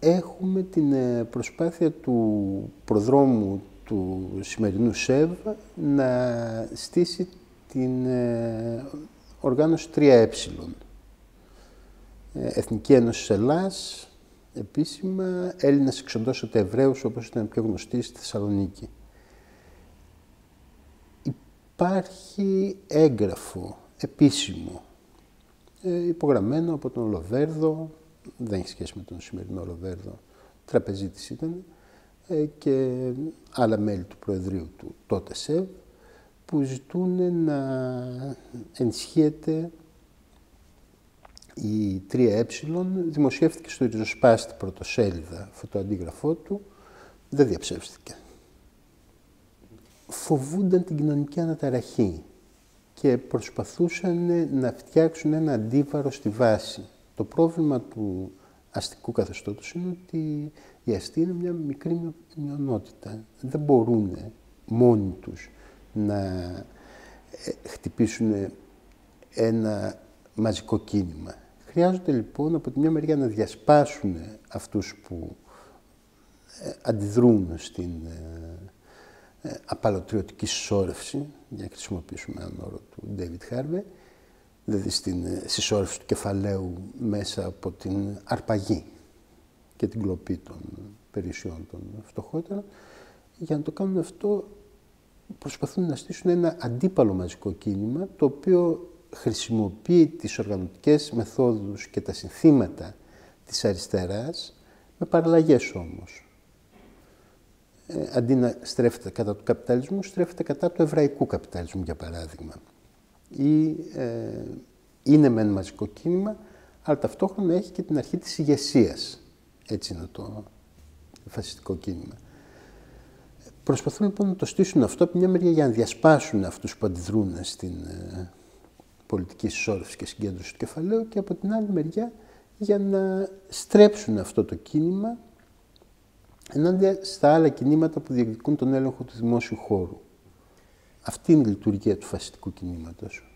έχουμε την προσπάθεια του προδρόμου του σημερινού ΣΕΒ να στήσει την οργάνωση 3Ε. Εθνική Ένωση Ελλάς, επίσημα, Έλληνες εξοντώσατε Εβραίους, όπως ήταν πιο γνωστή στη Θεσσαλονίκη. Υπάρχει έγγραφο επίσημο, υπογραμμένο από τον Ολοβέρδο, δεν έχει σχέση με τον σημερινό Ολοβέρδο, τραπεζίτης ήταν, και άλλα μέλη του Προεδρείου του τότε ΣΕΒ, που ζητούν να ενισχύεται η 3Ε. Δημοσιεύτηκε στο ριζοσπάστη πρωτοσέλιδα αυτό το αντίγραφό του, δεν διαψεύστηκε. Φοβούνταν την κοινωνική αναταραχή και προσπαθούσαν να φτιάξουν ένα αντίβαρο στη βάση. Το πρόβλημα του αστικού καθεστώτος είναι ότι οι αστεί είναι μια μικρή μειονότητα. Δεν μπορούν μόνοι τους να χτυπήσουν ένα μαζικό κίνημα. Χρειάζονται λοιπόν από τη μια μεριά να διασπάσουν αυτούς που αντιδρούν στην απαλωτριωτική συσσόρευση, για να χρησιμοποιήσουμε έναν όρο του David Harvey, δηλαδή στην συσσόρευση του κεφαλαίου μέσα από την αρπαγή και την κλοπή των περιουσιών των φτωχότερων. Για να το κάνουν αυτό προσπαθούν να στήσουν ένα αντίπαλο μαζικό κίνημα, το οποίο χρησιμοποιεί τις οργανωτικές μεθόδους και τα συνθήματα της αριστεράς, με παραλλαγές όμως. Αντί να στρέφεται κατά του καπιταλισμού, στρέφεται κατά του εβραϊκού καπιταλισμού, για παράδειγμα. Ή είναι με ένα μαζικό κίνημα, αλλά ταυτόχρονα έχει και την αρχή της ηγεσίας. Έτσι είναι το φασιστικό κίνημα. Προσπαθούν λοιπόν να το στήσουν αυτό από μια μεριά για να διασπάσουν αυτούς που αντιδρούν στην πολιτική συσσόρευση και συγκέντρωση του κεφαλαίου, και από την άλλη μεριά για να στρέψουν αυτό το κίνημα ενάντια στα άλλα κινήματα που διεκδικούν τον έλεγχο του δημόσιου χώρου. Αυτή είναι η λειτουργία του φασιστικού κινήματος.